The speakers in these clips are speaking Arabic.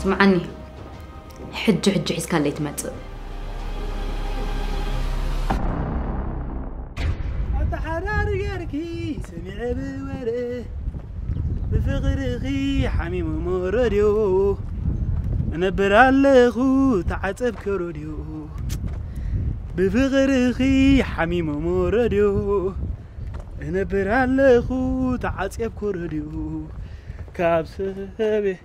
اسمعني حج حسك اللي تمت حرار يركي سمع بوره بفقرخي حميم موروديو نبر اللخو تعصب كروديو بفقرخي حميم موروديو نبر اللخو تعصب كروديو كابسبي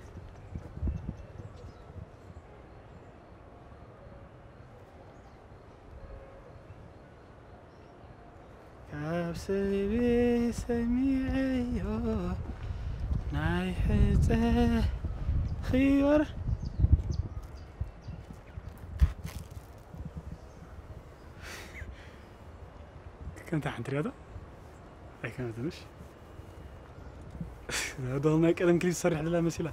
كابسبي سميعيو ناي حزة خيار كنت عند رياضة؟ أي كانت مش؟ هذا ما يكلم كل يصرح لله مسيلة.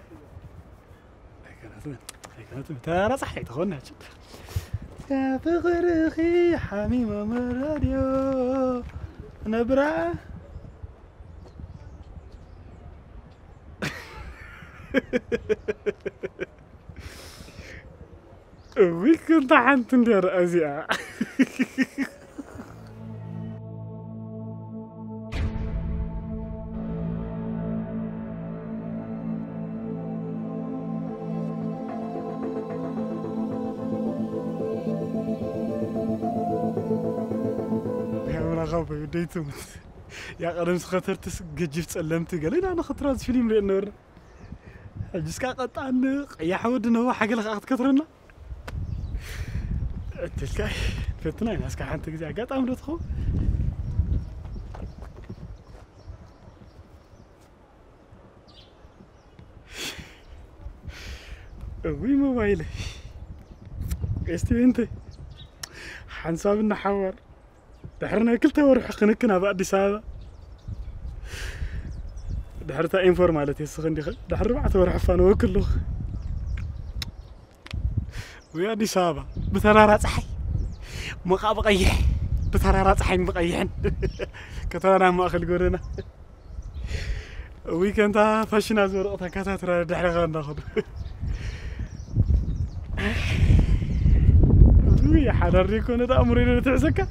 أي كانت ترى صحيح تخونها شد. يا فخرخي حميمة من الراديو نبرة. ويكون طحنت ندير أزياء. غابة وديتم يا قرن خطرت ججفت سلمت قال انا خطرات فيلم لانه جسكا قطعن يا حودنا هو حق لك اخذ كثرنا تلك فتنا ناس كحنت جزء قطع مرتخو وي موبايلي استي انت حنصابنا حوار دحرنا كلتا وروح خنكنا بعد ساعة دحرتا انفورمالتي السخن دي دحر بعد وروح فانا وكله ويا دي سابا بترارات صحي مقاب قيح بترارات صحي مقيحن كتانا ما اخل قرنا ويكندا فاشنا زورقتا كاتاترا دحر غانا خد ويا حرريكون دا امرين تعزكا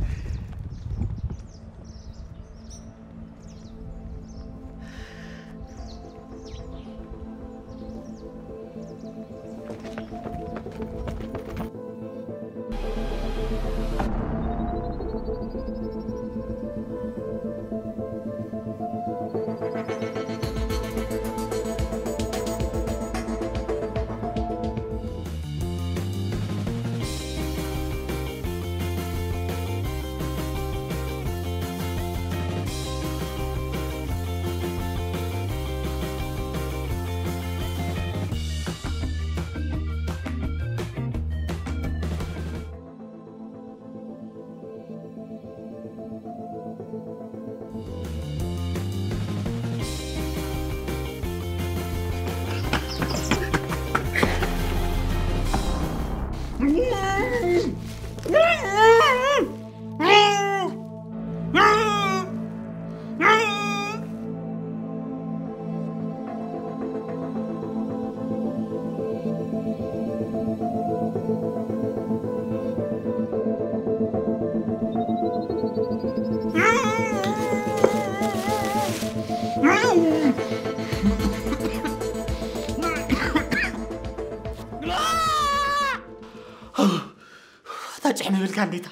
تجحني بالكانديتا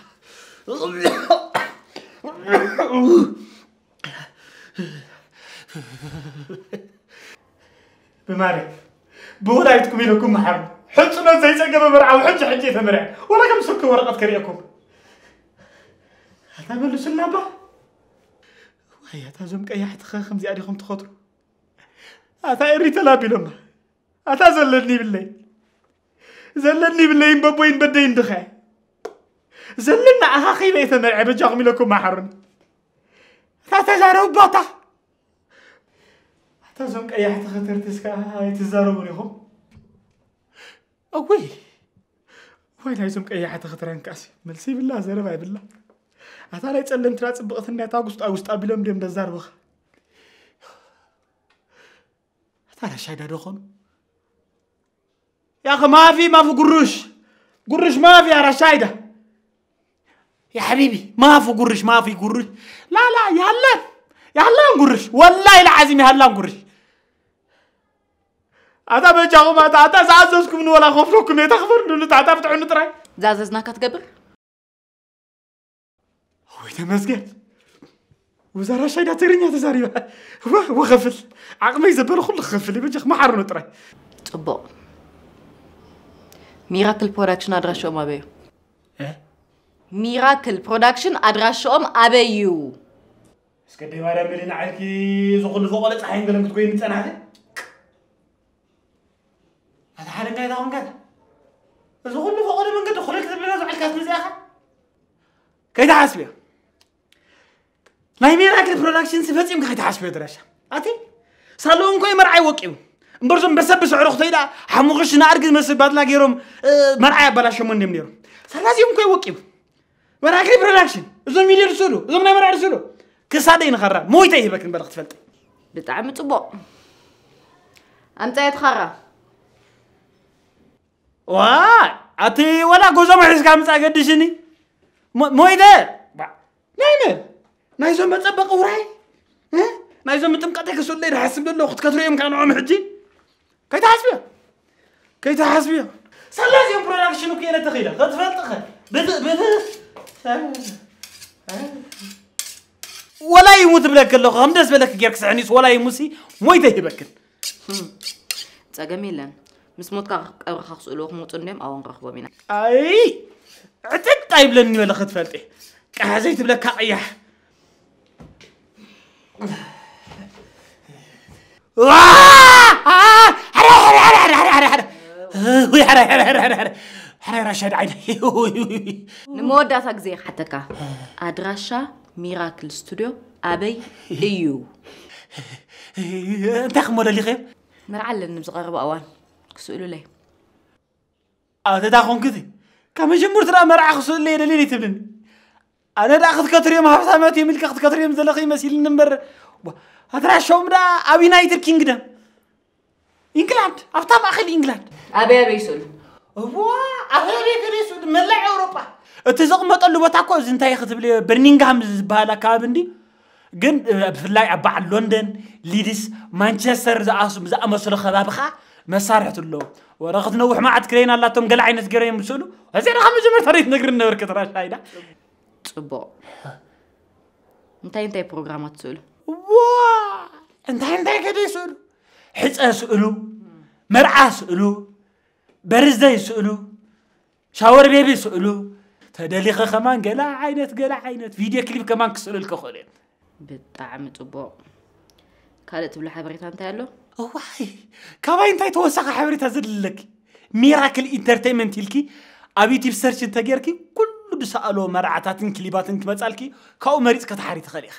بماري بولايتكم لكم محب حجنا زي سقف مرعى وحج حجي ثمرع ولا كم سك ورقة كريكم هذا بلو سلابة وهي تازم كأي خمسة عليكم تخطروا هذا إري تلابي لما هذا زلني بالليل بابوين بدين دخاي زلنا أخي ليث مرعى بجاغم لكم محرم لا تزاروا باطا تازم كأي خطر تسكا هاي تزاروا مريهم أوي وين هايزم كأي خطر انكاسي ملسي بالله زرباي بالله هذا لا يتسلم تراص بقتنا تاغوست أبيلهم ديم دزار بخ هذا شايدا دخون يا أخي ما في قرش ما في يا رشايدة يا حبيبي ما في قرش لا يهلا نقرش والله العظيم يهلا نقرش أتا بجاكم أتا زعززكم من ولا خوفلكم يتخبر إنه تعتا بتعون تراي زعززناك تقبر هو يتمسكت وزارة شيء تريني تزاري وخفل عقمي يزبل كل خفل بجاك ما حرنو تراي طبق ميراكل برودكشن أدراشهم أبيو إيه ميراكل برودكشن أدراشهم أبيو اسكدي ما رملينا عليكي زغل فوق ولا صحين قلنا تقولي نتسنى هذا حالك قاعد أقوم قاعد زغل فوق ولا من قد خليك تبلنا زعل كاس مزاخة كيف تحسبي ناي ميراكل برودكشن سفتي كيف تحسبي دراسة أتي صالون كوي مرعي وكيو برزم بسبس عروق تيدا حموغش نارجز مسل بدلا غيرهم مرعي بلاش من نمنيرهم سلازم كوي وكيو ميراكل برودكشن زوم ميلي رسولو زوم ناي مرعي رسولو كسادين خرا مويته يبكن بلغت فلت بتعمل طبق أنت يتخرى واي أتي ولا جوزا ما يسكام تاجدشني مويته نايزوم بتسبق وراي نايزوم متمقطع كسول لي حسب له وقت كثريهم كانوا عم حجي كي تحسبي سلازم برودكشن وكيله تخيله تفلت ولا يموت بلك الله خمدس بلك جيرك سعنيس ولا يموسي مويته يبكن تجميلا مسموت كأرخص سؤالك موتنهم أو نرخبه منك أي عتك طيب لني ولا خد فلتي كهزيت بلك كأيح نمودا تجزي حتى كا أدراشة ميراكل ستوديو أبي إيو تخمر اللي خير مرعلن نبزغرب أوان كسؤلوا ليه تداخون كذي كم جمهور ترى مرعى خصوص الليلة تبلن أنا دا أخذ كتر يوم حسامات يملك أخذ كتر يوم زلقي مسيل النمبر هترى شو مدا أبي نايتر كينغدم إنجلاند أفتح أخذ إنجلاند أبي يسول أبي كريسول ملع أوروبا تزق ما تقول بتاعكو زين تاي خذ بلي برمنغهام زبالة كابندي جن في الله أبع لندن ليدز مانشستر زا مسلو خذابخا مسارحة له ورغد نوح ما عاد كرينا الله تم قلع عينت قريم مسلو هذي رقم جمر تريد نقرنا وركتراش هايدا طبق انتي بروجرامات سؤال انتي كده يسألوا حس سؤلوا مرعى سؤلوا برزة يسألوا شاور بيبي سؤلوا تدليخ كمان قلع عينت فيديو كليب كمان كسؤلوا الكخولين بتعمل طبق كانت بلا حبريتها انت قالوا واي كمان انتي توسخ حبريتها زلك ميراكل انترتينمنت يلكي ابي تيب سيرش انت غيركي كل بسالو مرعاتاتن كليباتن كمصالكي كاو مريص كتحري تخليخ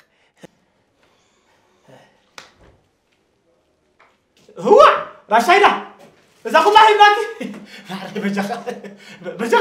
هو رشايدا اذا كل الله يبارك بجخ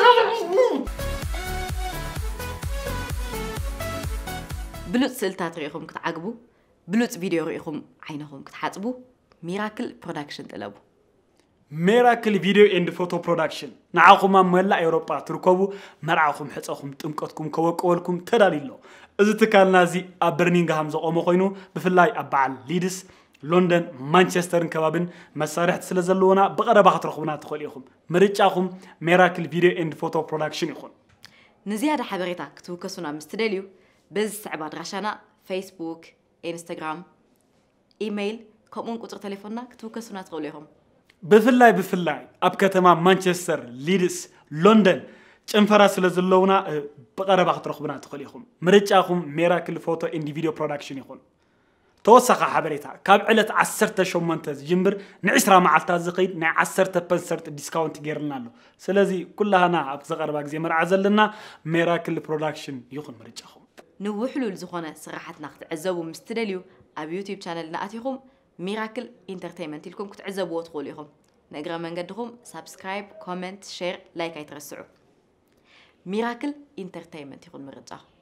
بلوت سلتات ريخم كتعجبوا بلوت فيديو ريخم عينهم كتحاسبوا ميراكل برودكشن تلبوا ميراكل فيديو اند فوتو برودكشن نعاكم ملا اوروبا تركبوا مرعاكم حصاكم طمقتكم كوقولكم تداليلو اذا تكالنا زي ابرنينغهام زقوم خوينو بفلاي ابعل ليدس لندن مانشستر كبابن مسارحت سلازلونا بقربا ترخبنا تخليكم مرጫاكم ميراكل فيديو اند فوتو برودكشن يكون نزياده حبريتا كتوكسونا مستدليو بس عباد رشانا فيسبوك انستغرام ايميل كمون قطر تليفوننا كتوكسونا تقوليهم بفلاي اب كتما مانشستر ليدس لندن ጭንፈራ ስለዘለውና በቀረባ ክትረኽቡና ትኽእልኹም ምርጫኹም ሚራክል ፎቶ ኤንድ ቪዲዮ ፕሮዳክሽን ይኹን ተወሳኺ ሓበሬታ ካብ ዕለት 18 ዝጅምር ን20 መዓልታት ዝኸይድ ናይ 10% ዲስካውንት ገይርልና ኣሎ ስለዚ ኩላህና ኣብ ዝቐርባ ግዜ መርዓ ዘለና ሚራክል ፕሮዳክሽን ይኹን ምርጫኹም ንውሕሉል ዝኾነ ስራሓትና ክትዕዘቡ ምስትደልዩ ኣብ ዩቲዩብ ቻነል ናኣቲኹም ሚራክል ኢንተርቴይንመንት ኢልኩም ክትዕዘብዎ ትኽእሉ ኢኹም ነግረ መንገድኹም ሳብስክራይብ ኮሜንት ሼር ላይክ ኣይትረስዑ ميراكل انترتينمنت يكون مرجع